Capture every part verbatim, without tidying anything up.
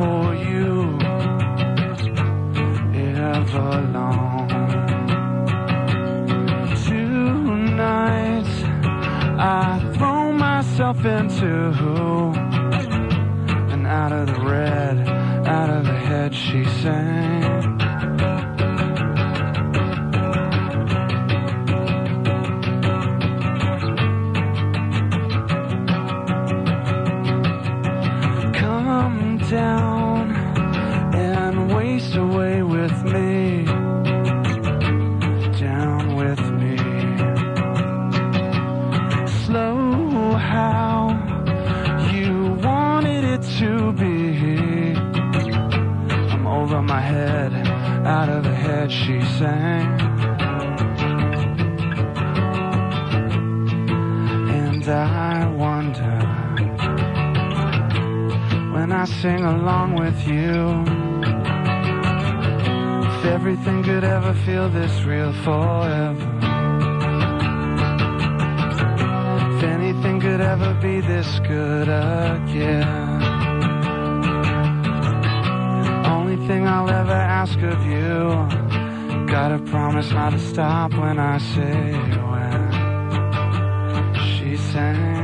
for you ever long. Tonight I throw myself into, and out of the red, out of the head she sang. Come down and waste away with me, down with me. Slow how you wanted it to be. I'm over my head, out of the head she sang. And I wonder, when I sing along with you, if everything could ever feel this real forever. If anything could ever be this good again. Only thing I'll ever ask of you, gotta promise not to stop when I say when she sang.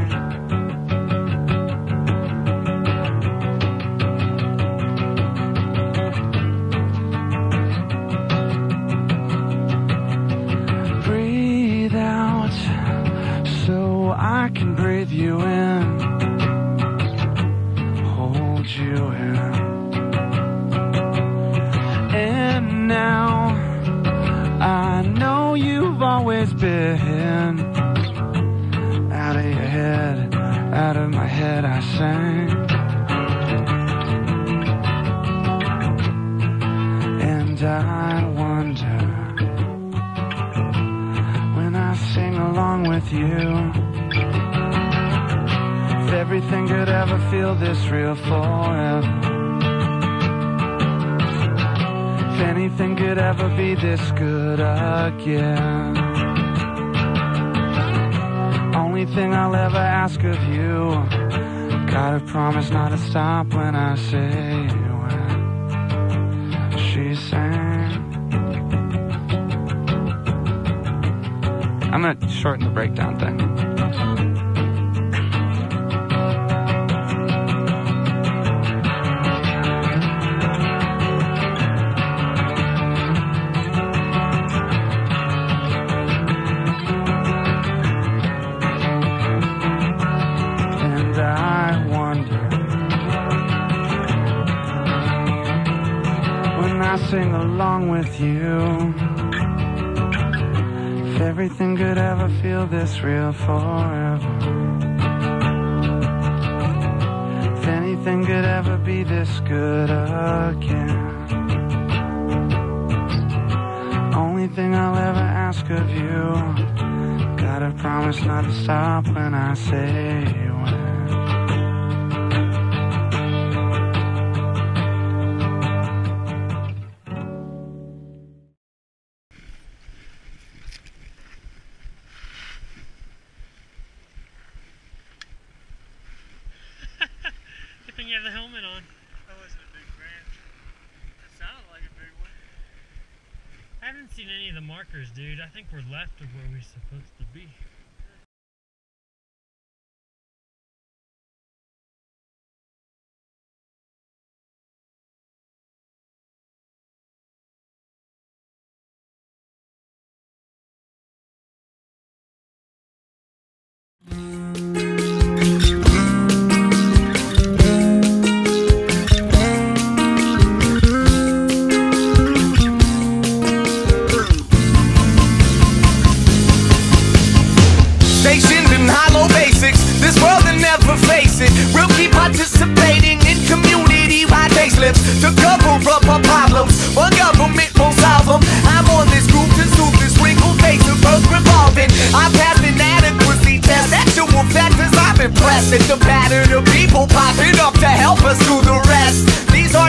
So I can breathe you in, hold you in. And now I know you've always been out of your head, out of my head I sang. And I wonder, sing along with you, if everything could ever feel this real forever. If anything could ever be this good again. Only thing I'll ever ask of you, gotta promise not to stop when I say when she sang. I'm gonna shorten the breakdown thing. And I wonder, when I sing along with you, if everything could ever feel this real forever. If anything could ever be this good again. Only thing I'll ever ask of you, gotta promise not to stop when I say when. You have the helmet on. That wasn't a big branch. It sounded like a big one. I haven't seen any of the markers, dude. I think we're left of where we're supposed to be. Stationed in hollow basics, this world will never face it. We'll keep participating in community-wide facelifts to cover up our problems, but government won't solve them. I'm on this group to soothe this wrinkled face of earth revolving. I passed an adequacy test, actual factors I'm impressed at the pattern of people popping up to help us through the rest. These are